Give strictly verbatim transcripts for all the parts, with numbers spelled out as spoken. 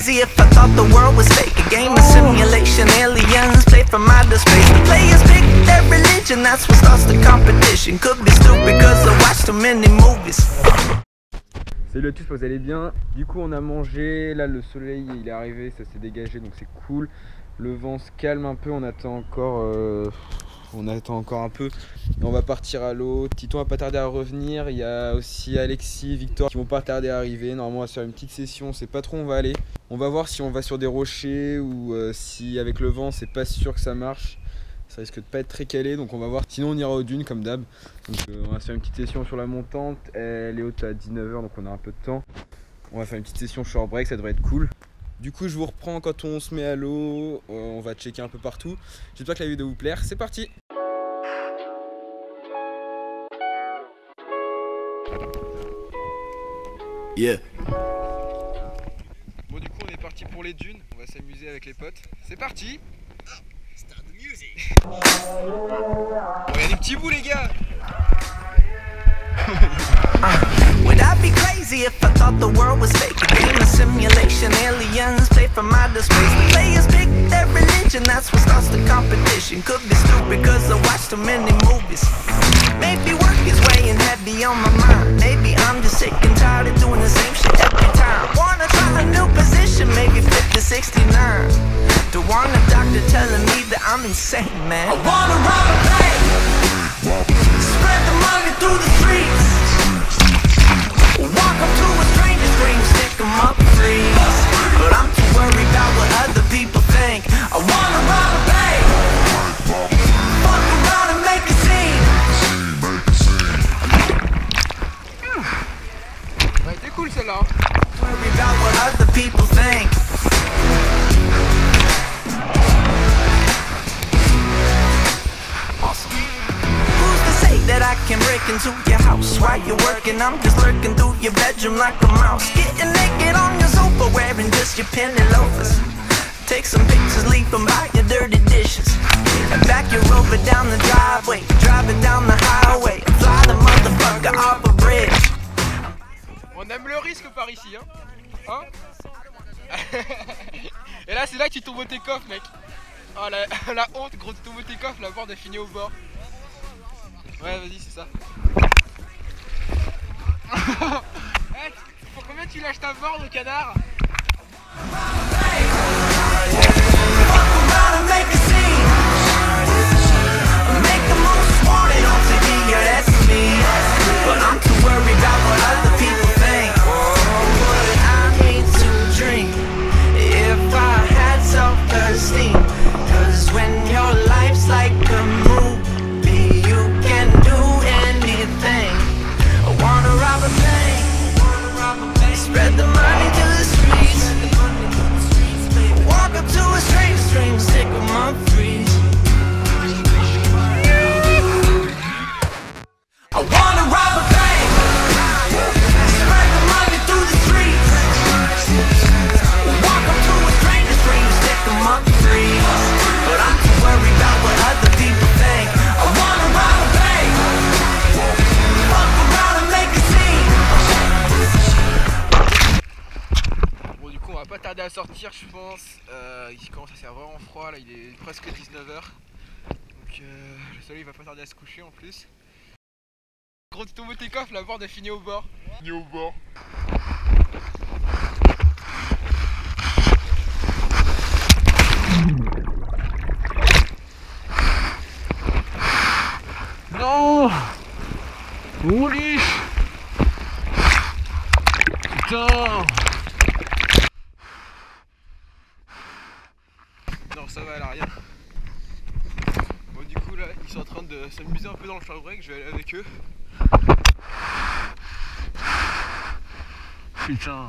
crazy if I thought the world was fake. A game of simulation, aliens play from outer space. The players pick their religion, that's what starts the competition. Could be stupid cause I watch too many movies. Salut à tous, vous allez bien? Du coup on a mangé, là le soleil il est arrivé, ça s'est dégagé donc c'est cool. Le vent se calme un peu, on attend encore euh, on attend encore un peu et on va partir à l'eau. Titon va pas tarder à revenir, il y a aussi Alexis, Victor qui vont pas tarder à arriver. Normalement on va se faire une petite session, on sait pas trop où on va aller. On va voir si on va sur des rochers ou euh, si avec le vent c'est pas sûr que ça marche. Ça risque de pas être très calé, donc on va voir. Sinon on ira aux dunes comme d'hab. Donc euh, on va se faire une petite session sur la montante. Elle est haute à dix-neuf heures, donc on a un peu de temps. On va faire une petite session short break, ça devrait être cool. Du coup je vous reprends quand on se met à l'eau. euh, On va checker un peu partout. J'espère que la vidéo vous plaire, c'est parti. Yeah. Bon du coup on est parti pour les dunes. On va s'amuser avec les potes. C'est parti. Bon, y a des petits bouts les gars. Would I be crazy if I thought the world was fake? A game of simulation, aliens play from outer space. The players pick their religion, that's what starts the competition. Could be stupid cause I watch too many movies. Maybe work is weighing heavy on my mind. Maybe I'm just sick and tired of doing the same shit every time. Wanna try a new position, maybe flip to sixty-nine. Don't want a doctor telling me that I'm insane, man. I wanna rob a bank, spread the money through the streets. Walk up to a stranger's dream, stick 'em up freeze. But I'm too worried about what other people think. I wanna rob a bank, fuck around and make a scene. Ouais, c'est cool celle-là. Worry about what other people think. That I can break into your house while you're working. I'm just lurking through your bedroom like a mouse. Getting naked on your sofa, wearing just your penny loafers. Take some pictures, leave them by your dirty dishes. And back your rover down the driveway, driving down the highway. Fly the motherfucker off a bridge. On aime le risque par ici, hein, hein. Et là c'est là que tu tombes tes coffres mec. Oh la, la honte gros, tu tombes tes coffres, la board est finie au bord. Ouais vas-y c'est ça. Hey, pour combien tu lâches ta board le canard? Spread the money to the streets. Walk up to a stranger's dream, stick 'em up freeze. I wanna rob a bank, spread the money through the streets. Walk up to a stranger's dream, stick 'em up freeze. But I'm too worried about what other people think. I wanna rob a bank, fuck around and make a scene. On va pas tarder à sortir je pense, euh, il commence à faire vraiment froid là, il est presque dix-neuf heures. Donc euh, le soleil va pas tarder à se coucher en plus. Gros tu tombes tes coffres, la board est finie au bord. Finie au bord. Non. Ouli. Putain. Non ça va, elle a rien. Bon du coup là ils sont en train de s'amuser un peu dans le short break, je vais aller avec eux. Putain.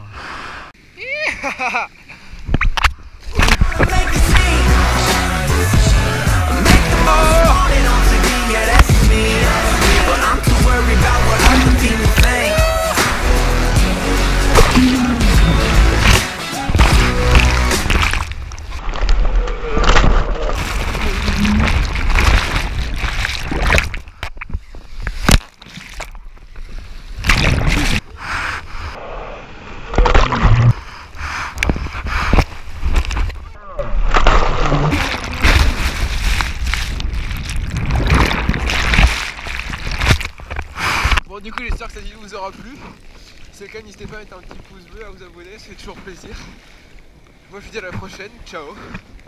Bon, du coup, j'espère que cette vidéo vous aura plu. Si c'est le cas, n'hésitez pas à mettre un petit pouce bleu, à vous abonner, ça fait toujours plaisir. Moi, je vous dis à la prochaine. Ciao.